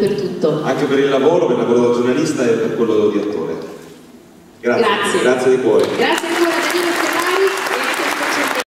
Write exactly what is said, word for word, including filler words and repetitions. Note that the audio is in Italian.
per tutto. Anche per il lavoro, per il lavoro da giornalista e per quello di attore. Grazie, Grazie, grazie di cuore. Grazie.